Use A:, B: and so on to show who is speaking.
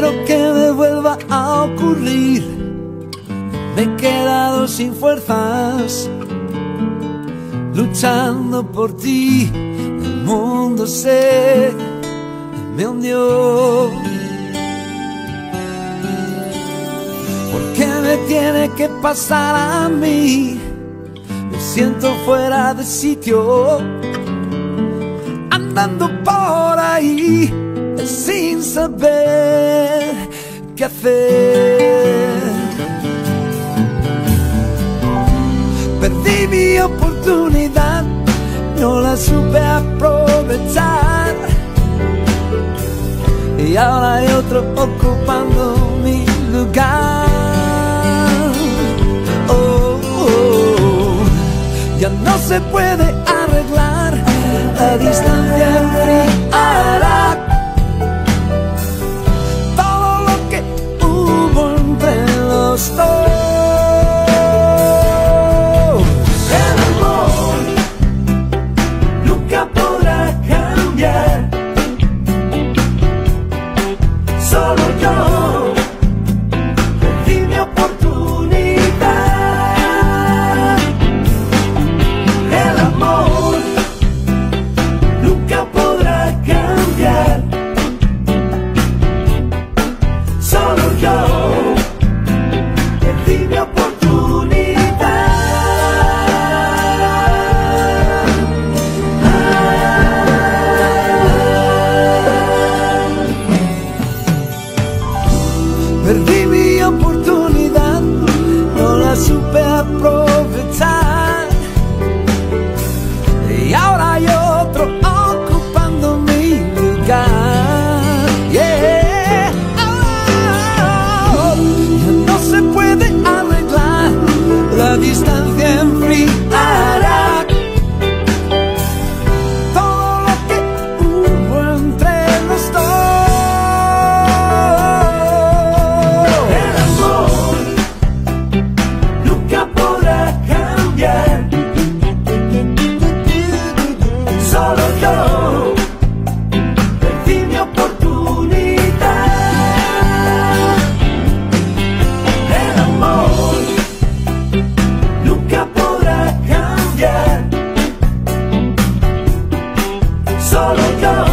A: quiero que me vuelva a ocurrir. Me he quedado sin fuerzas, luchando por ti. El mundo se me hundió. ¿Por qué me tiene que pasar a mí? Me siento fuera de sitio, andando por ahí sin saber qué hacer. Perdí mi oportunidad, no la supe aprovechar, y ahora hay otro ocupando mi lugar. Oh, oh, ya no se puede arreglar, la distancia enfriará todo lo que hubo entre los dos. El amor nunca podrá cambiar, solo yo perdí mi oportunidad. El amor nunca podrá cambiar, solo yo perdí mi oportunidad. Perdí mi oportunidad, no la supe aprovechar, y ahora hay otro ocupando mi lugar. Yeah. Oh, ya no se puede arreglar, la distancia enfriará todo lo que hubo entre los dos. El amor nunca podrá cambiar, solo yo perdí mi oportunidad. El amor nunca podrá cambiar, solo yo